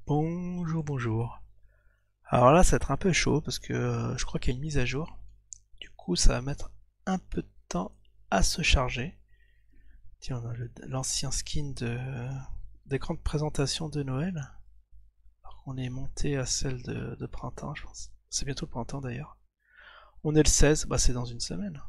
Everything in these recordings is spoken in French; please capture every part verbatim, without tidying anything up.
Bonjour, bonjour. Alors là, ça va être un peu chaud parce que euh, je crois qu'il y a une mise à jour. Du coup, ça va mettre un peu de temps à se charger. Tiens, on a le- l'ancien skin de d'écran de présentation de Noël. Alors qu'on est monté à celle de, de printemps, je pense. C'est bientôt le printemps d'ailleurs. On est le seize, bah c'est dans une semaine.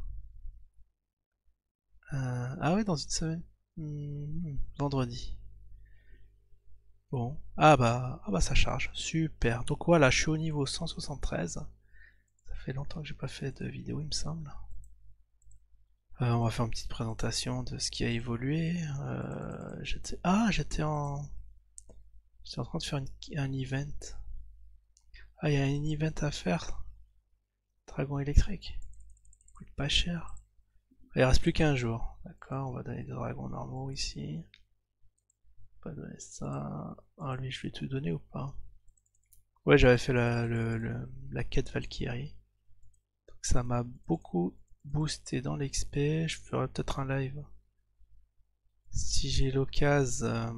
Euh, ah oui, dans une semaine. Hmm, vendredi. Bon. Ah bah, ah bah ça charge. Super. Donc voilà, je suis au niveau cent soixante-treize. Ça fait longtemps que j'ai pas fait de vidéo, il me semble. Euh, on va faire une petite présentation de ce qui a évolué. Euh, j'étais... Ah, j'étais en... J'étais en train de faire une- un event. Ah, il y a un event à faire. Dragon électrique. Coûte pas cher. Il reste plus qu'un jour. D'accord, on va donner des dragons normaux ici. On va donner ça. Ah, lui, je lui ai tout donné ou pas? Ouais, j'avais fait la, le- le- la quête Valkyrie. Donc ça m'a beaucoup boosté dans l'X P. Je ferai peut-être un live. Si j'ai l'occasion... euh,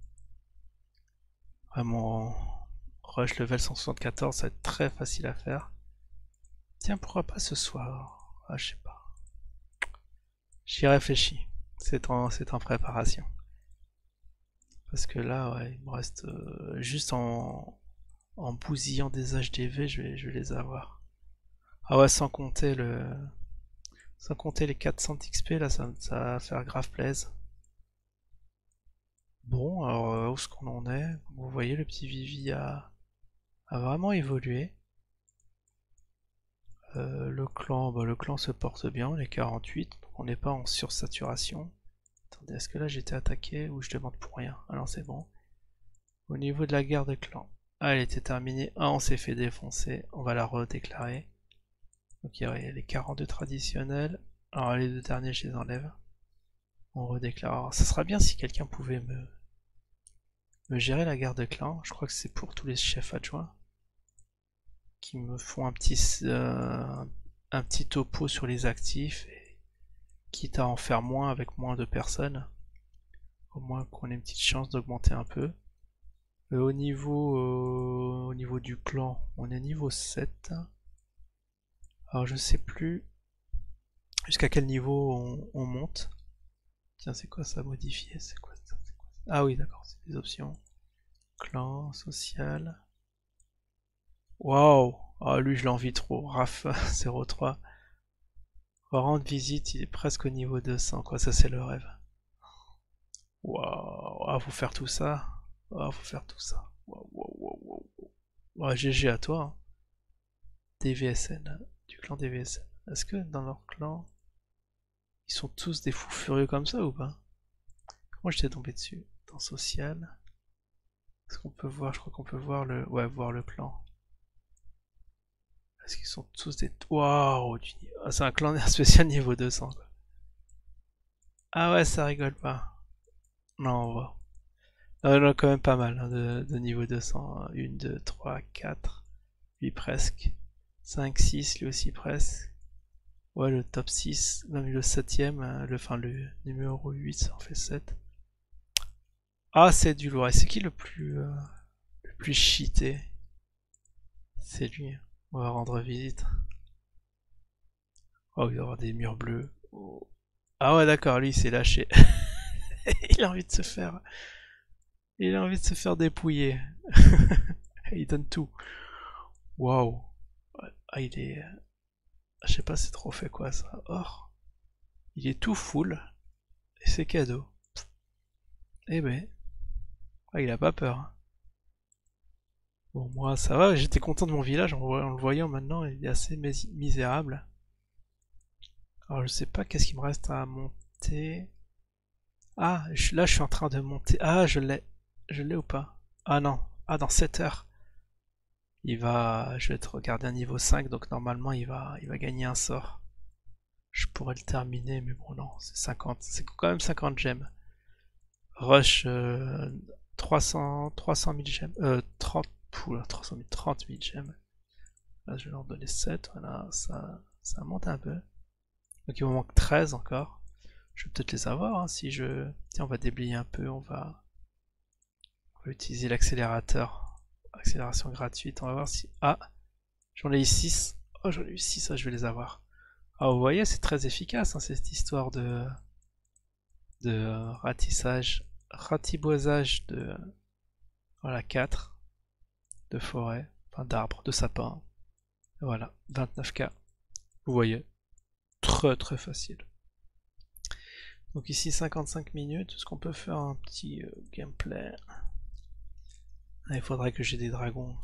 Vraiment, rush level cent soixante-quatorze, ça va être très facile à faire. Tiens, pourquoi pas ce soir? Ah, je sais pas. J'y réfléchis. C'est en, c'est en préparation. Parce que là, ouais, il me reste euh, juste en, en bousillant des H D V, je vais, je vais les avoir. Ah ouais, sans compter le, sans compter les quatre cents X P, là, ça, ça va faire grave plaise. Bon, alors euh, où est-ce qu'on en est? Vous voyez, le petit Vivi a, a vraiment évolué. Euh, le clan, bah, le clan se porte bien, on est quarante-huit, donc on n'est pas en sursaturation. Attendez, est-ce que là j'étais attaqué ou je demande pour rien? Alors c'est bon. Au niveau de la guerre de clan, ah, elle était terminée. Ah, on s'est fait défoncer, on va la redéclarer. Donc il y a les quarante-deux traditionnels. Alors les deux derniers, je les enlève. On redéclare. Alors, ça sera bien si quelqu'un pouvait me, me gérer la guerre de clan. Je crois que c'est pour tous les chefs adjoints qui me font un petit, euh, un petit topo sur les actifs. Et quitte à en faire moins avec moins de personnes, au moins qu'on ait une petite chance d'augmenter un peu. Euh, au, niveau, euh, au niveau du clan, on est niveau sept. Alors je sais plus jusqu'à quel niveau on, on monte. Tiens, c'est quoi ça modifier? C'est quoi ça? Ah oui, d'accord, c'est des options. Clan, social. Waouh! Ah, lui, je l'envie trop. Raf zéro trois. Rendre visite, il est presque au niveau deux cents, quoi. Ça, c'est le rêve. Waouh! Ah, faut faire tout ça. Ah, faut faire tout ça. Waouh, waouh, waouh, waouh. Ouais, G G à toi, hein. D V S N, du clan D V S N. Est-ce que dans leur clan, ils sont tous des fous furieux comme ça ou pas? Comment j'étais tombé dessus? Dans social. Est-ce qu'on peut voir? Je crois qu'on peut voir le. Ouais, voir le clan. Est-ce qu'ils sont tous des. Waouh! Ah, c'est un clan spécial niveau deux cents, quoi. Ah ouais, ça rigole pas. Non, on va. Non, non, quand même pas mal, hein, de, de niveau deux cents. un, deux, trois, quatre. Lui presque. cinq, six, lui aussi presque. Ouais, le top six, même le septième, euh, le, enfin le numéro huit, ça en fait sept. Ah, c'est du lourd. Et c'est qui le plus, euh, le plus cheaté? C'est lui. On va rendre visite. Oh, il va y avoir des murs bleus. Oh. Ah ouais, d'accord, lui, il s'est lâché. Il a envie de se faire... Il a envie de se faire dépouiller. Il donne tout. Waouh. Ah, il est... Je sais pas, c'est trop fait quoi, ça. Or, il est tout full. Et c'est cadeau. Eh ben... Ah, il a pas peur, hein. Bon, moi, ça va, j'étais content de mon village en, en le voyant maintenant, il est assez misérable. Alors, je sais pas qu'est-ce qu'il me reste à monter. Ah, je, là, je suis en train de monter. Ah, je l'ai. Je l'ai ou pas? Ah non. Ah, dans sept heures. Il va. Je vais te regarder un niveau cinq, donc normalement, il va, il va gagner un sort. Je pourrais le terminer, mais bon, non, c'est cinquante. C'est quand même cinquante gemmes. Rush euh, trois cents, trois cent mille gemmes. Euh, trente. Poula, trois cent mille, trente mille gemmes. Là, je vais leur donner sept, voilà, ça, ça monte un peu. Donc il me manque treize encore. Je vais peut-être les avoir, hein, si je... Tiens, on va déblayer un peu, on va, on va utiliser l'accélérateur. Accélération gratuite, on va voir si... Ah, j'en ai eu six. Oh, j'en ai eu six, ça je vais les avoir. Ah, vous voyez, c'est très efficace, hein, cette histoire de... de ratissage, ratiboisage de... Voilà, quatre de forêt, enfin d'arbres, de sapins. Voilà, vingt-neuf K. Vous voyez, très très facile. Donc ici cinquante-cinq minutes, est-ce qu'on peut faire un petit euh, gameplay? Ah, il faudrait que j'ai des dragons.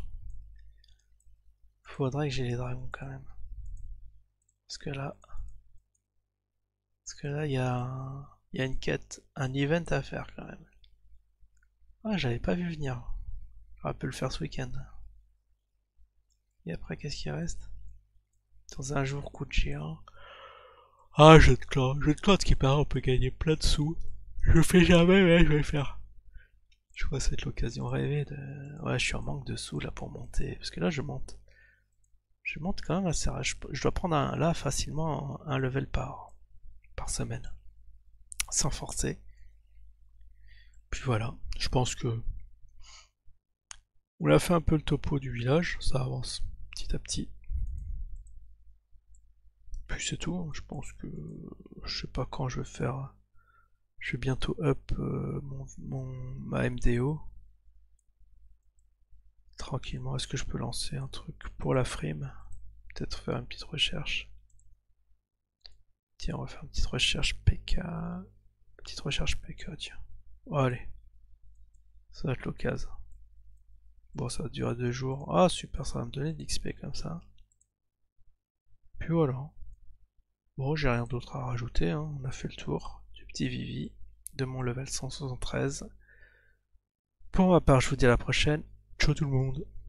Il faudrait que j'ai les dragons quand même. Parce que là... Parce que là, il y a, un... y a une quête, un event à faire quand même. Ah, j'avais pas vu venir. J'aurais pu le faire ce week-end. Et après, qu'est-ce qui reste? Dans un jour, coup de géant. Ah, jeu de clan. Jeu de clan qui paraît, on peut gagner plein de sous. Je le fais jamais, mais je vais le faire. Je vois, ça va être l'occasion rêvée de... Ouais, je suis en manque de sous là pour monter. Parce que là, je monte. Je monte quand même assez rare. Je, je dois prendre un, là facilement un level par, par semaine. Sans forcer. Puis voilà, je pense que on a fait un peu le topo du village, ça avance petit à petit. Puis c'est tout, je pense que je sais pas quand je vais faire. Je vais bientôt up euh, mon, mon, ma M D O. Tranquillement, est-ce que je peux lancer un truc pour la frime? Peut-être faire une petite recherche. Tiens, on va faire une petite recherche P K. Petite recherche P K, tiens. Oh, allez. Ça va être l'occasion. Bon, ça va durer deux jours. Ah, super, ça va me donner de l'X P comme ça. Puis voilà. Bon, j'ai rien d'autre à rajouter, hein. On a fait le tour du petit Vivi, de mon level cent soixante-treize. Pour ma part, je vous dis à la prochaine. Ciao tout le monde.